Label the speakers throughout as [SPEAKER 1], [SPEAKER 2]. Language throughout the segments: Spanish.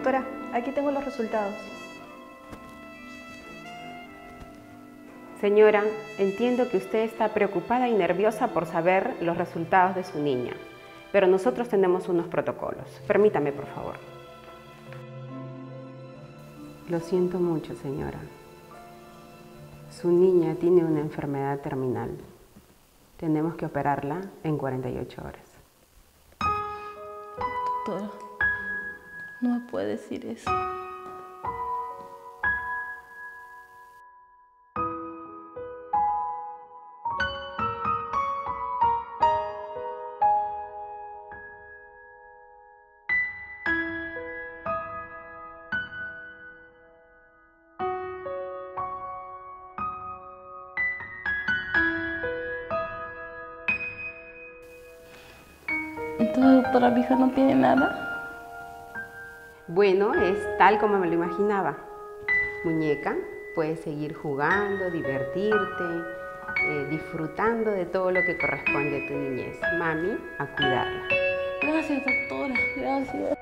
[SPEAKER 1] Doctora, aquí tengo los resultados.
[SPEAKER 2] Señora, entiendo que usted está preocupada y nerviosa por saber los resultados de su niña, pero nosotros tenemos unos protocolos. Permítame, por favor. Lo siento mucho, señora. Su niña tiene una enfermedad terminal. Tenemos que operarla en 48 horas.
[SPEAKER 3] Doctora, no me puede decir eso. Entonces, doctora, mi hija no tiene nada.
[SPEAKER 2] Bueno, es tal como me lo imaginaba. Muñeca, puedes seguir jugando, divertirte, disfrutando de todo lo que corresponde a tu niñez. Mami, a cuidarla.
[SPEAKER 3] Gracias, doctora, gracias.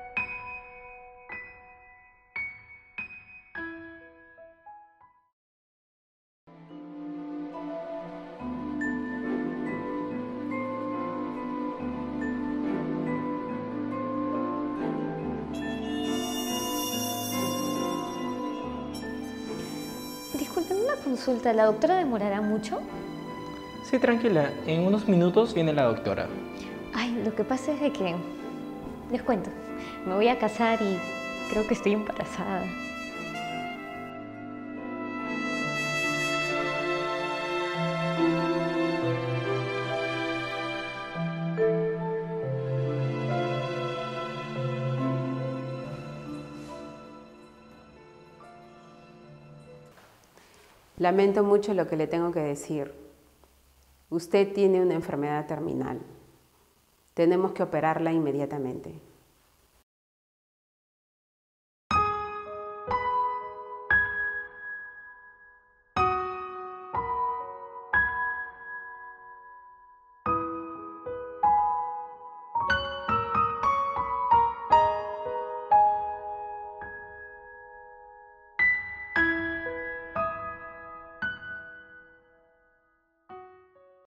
[SPEAKER 4] Disculpen, una consulta. ¿La doctora demorará mucho?
[SPEAKER 5] Sí, tranquila. En unos minutos viene la doctora.
[SPEAKER 4] Ay, lo que pasa es de que... Les cuento. Me voy a casar y creo que estoy embarazada.
[SPEAKER 2] Lamento mucho lo que le tengo que decir. Usted tiene una enfermedad terminal. Tenemos que operarla inmediatamente.